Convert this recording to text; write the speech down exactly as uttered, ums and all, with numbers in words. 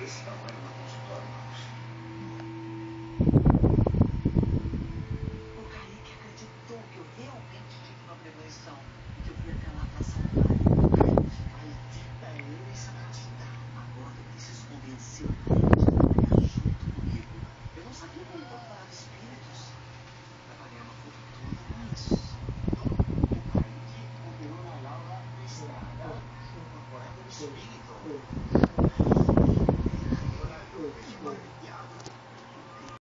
desse tamanho no consultório, Marcos. O Kaique acreditou que eu realmente tive uma premonição e que eu fui até lá pra salvar ele. Acredita ele sem acreditar. Agora eu preciso convencer o Kaique a trabalhar junto comigo. Eu não sabia que ele procurava espíritos. Trabalhei uma fortuna com isso. O Kaique operou na Laura na estrada, incorporando o espírito.